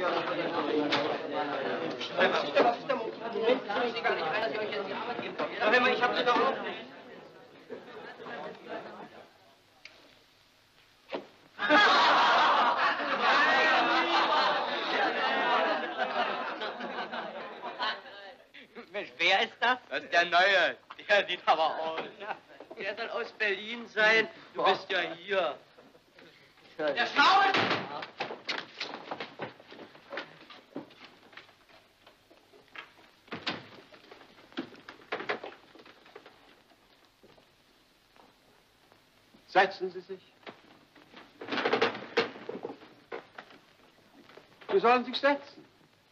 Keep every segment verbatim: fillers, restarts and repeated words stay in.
Hör mal, ich hab sie doch auch nicht. Mensch, wer ist das? Das ist der Neue. Der sieht aber aus. Der soll aus Berlin sein. Du bist ja hier. Der Schaul! Setzen Sie sich. Sie sollen sich setzen.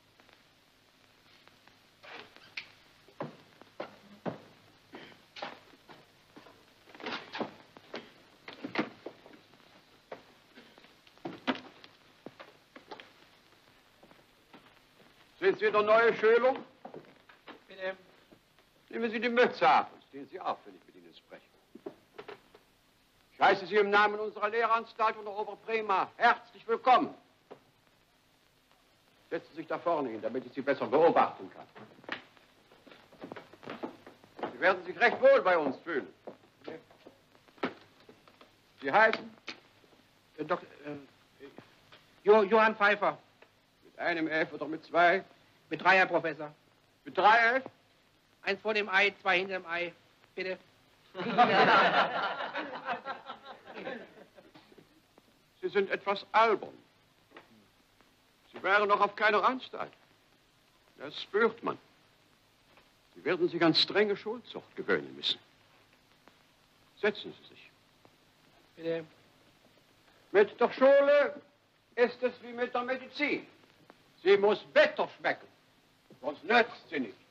Sind Sie der neue Schüler? Bitte. Nehmen Sie die Mütze ab und stehen Sie auf, wenn ich mit Ihnen spreche. Ich heiße Sie im Namen unserer Lehranstalt und der Oberprima herzlich willkommen. Setzen Sie sich da vorne hin, damit ich Sie besser beobachten kann. Sie werden sich recht wohl bei uns fühlen. Sie heißen? Äh, Dok äh, jo Johann Pfeiffer. Mit einem F oder mit zwei? Mit drei, Herr Professor. Mit drei F? Eins vor dem Ei, zwei hinter dem Ei. Bitte. Sie sind etwas albern. Sie wären noch auf keiner Anstalt. Das spürt man. Sie werden sich an strenge Schulzucht gewöhnen müssen. Setzen Sie sich. Bitte. Mit der Schule ist es wie mit der Medizin. Sie muss bitter schmecken, sonst nützt sie nicht.